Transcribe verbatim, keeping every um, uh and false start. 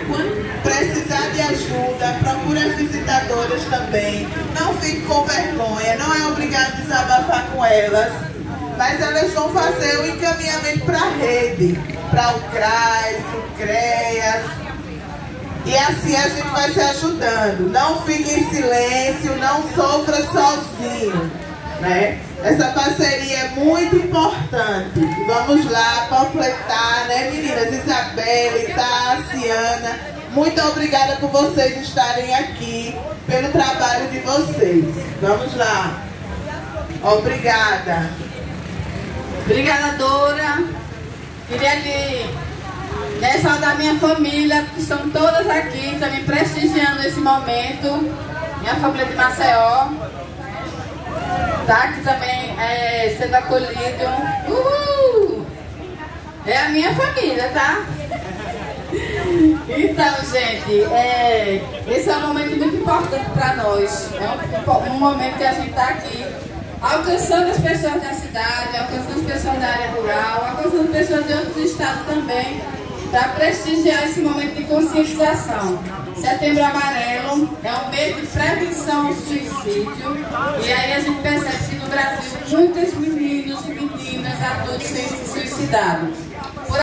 Quando precisar de ajuda, procure as visitadoras também. Não fique com vergonha, não é obrigado a desabafar com elas, mas elas vão fazer o encaminhamento para a rede, para o CRAS, o CREAS, e assim a gente vai se ajudando. Não fique em silêncio, não sofra sozinho, né? Essa parceria é muito importante. Vamos lá completar, né, meninas? Isabelle, Tassiana, muito obrigada por vocês estarem aqui, pelo trabalho de vocês. Vamos lá. Obrigada. Obrigada, Dora. Queria que, né, saudar minha família, que estão todas aqui, estão me prestigiando nesse momento. Minha família de Maceió. Tá aqui também é, sendo acolhido. Uhul! É a minha família, tá? Então, gente, é, esse é um momento muito importante para nós. É um, um momento que a gente está aqui alcançando as pessoas da cidade, alcançando as pessoas da área rural, alcançando pessoas de outros estados também, para prestigiar esse momento de conscientização. Setembro Amarelo é um mês de prevenção ao suicídio, e aí a gente percebe que no Brasil muitos meninos e meninas adultos têm se suicidado.